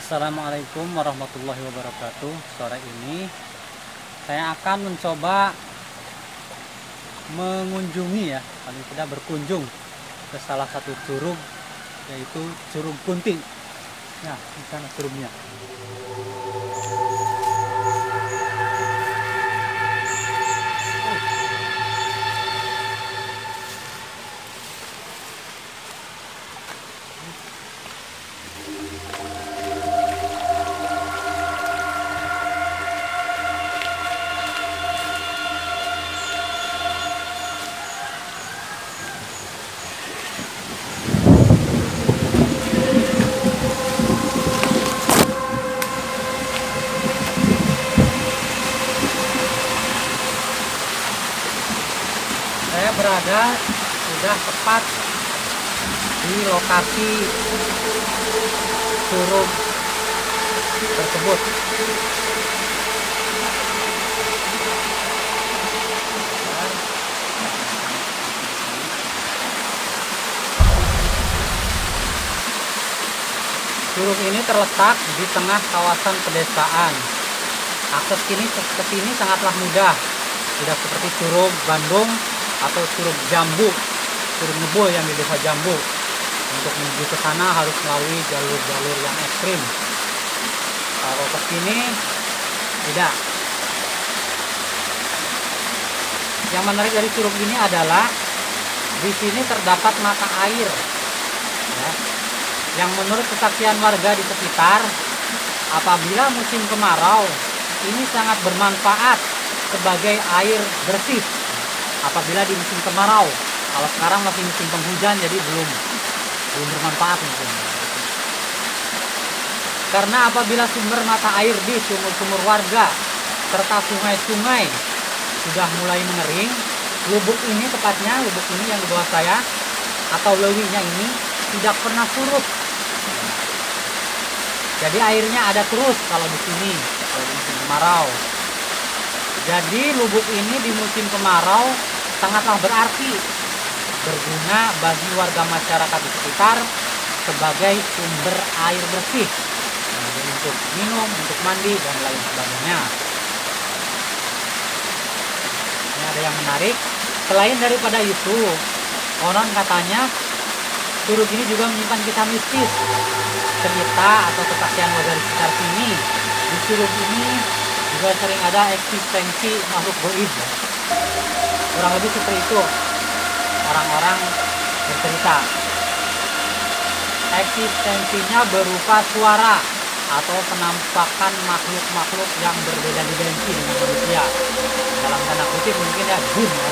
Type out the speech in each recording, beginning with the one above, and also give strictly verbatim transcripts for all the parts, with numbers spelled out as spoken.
Assalamualaikum warahmatullahi wabarakatuh. Sore ini saya akan mencoba mengunjungi ya, paling tidak berkunjung ke salah satu curug, yaitu Curug Kunting. Nah, di sana curugnya. Saya berada sudah tepat di lokasi curug tersebut. Curug ini terletak di tengah kawasan pedesaan. Akses kini ke sini sangatlah mudah, tidak seperti Curug Bandung atau Curug Jambu, Curug Nebo yang di Desa Jambu. Untuk menuju ke sana harus melalui jalur-jalur yang ekstrim. Kalau ke sini tidak. Yang menarik dari curug ini adalah di sini terdapat mata air, ya, yang menurut kesaksian warga di sekitar, apabila musim kemarau ini sangat bermanfaat sebagai air bersih. Apabila di musim kemarau, kalau sekarang masih musim penghujan, jadi belum belum bermanfaat mungkin. Karena apabila sumber mata air di sumur-sumur warga serta sungai-sungai sudah mulai mengering, lubuk ini tepatnya lubuk ini yang di bawah saya atau lewinya ini tidak pernah surut. Jadi airnya ada terus kalau di sini kalau di musim kemarau. Jadi lubuk ini di musim kemarau sangatlah berarti, berguna bagi warga masyarakat di sekitar sebagai sumber air bersih, nah, untuk minum, untuk mandi, dan lain sebagainya. Ini ada yang menarik, selain daripada itu, konon katanya curug ini juga menyimpan kisah mistis, cerita atau kesaksian warga di sekitar sini. Di curug ini juga sering ada eksistensi makhluk goib. Kurang lebih seperti itu orang-orang bercerita. Eksistensinya berupa suara atau penampakan makhluk-makhluk yang berbeda dimensi dengan manusia. Dalam tanda kutip mungkin ya jin ya.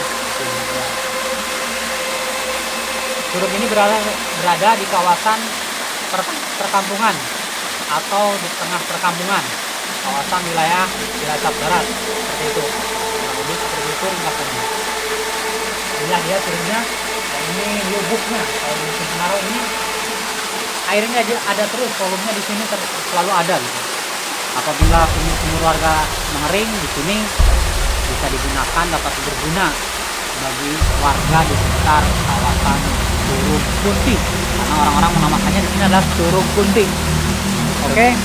Curug ini berada, berada di kawasan per, perkampungan atau di tengah perkampungan, kawasan wilayah Cilacap Barat, seperti itu. Kurang lebih seperti itu ringkasannya. Inilah dia curugnya. Ini lubuknya. Kalau di musim kemarau ini airnya ada terus, volumenya di sini selalu ada gitu. Apabila sumur-sumur warga mengering, di sini bisa digunakan, dapat berguna bagi warga di sekitar kawasan Curug Kunting. Karena orang-orang menamakannya di sini adalah Curug Kunting. Oke. Okay?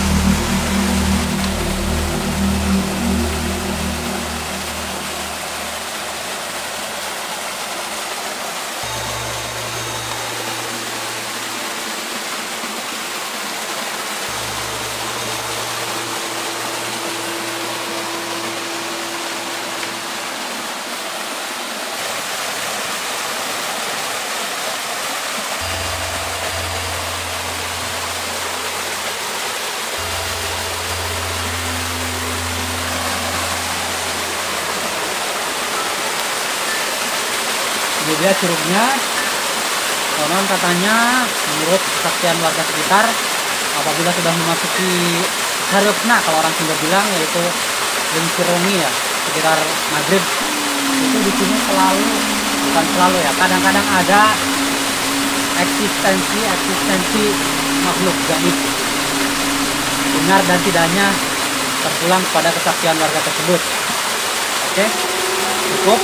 Ini dia curugnya. Konon katanya menurut kesaksian warga sekitar, apabila sudah memasuki harapna, kalau orang Sunda bilang, yaitu lingkirongi ya, sekitar maghrib, itu di sini selalu, bukan selalu ya, kadang-kadang ada eksistensi eksistensi makhluk gaib. Benar dan tidaknya terpulang pada kesaksian warga tersebut. Oke, cukup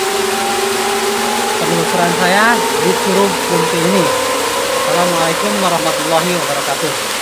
penelusuran saya di Curug Kunting ini. Assalamualaikum warahmatullahi wabarakatuh.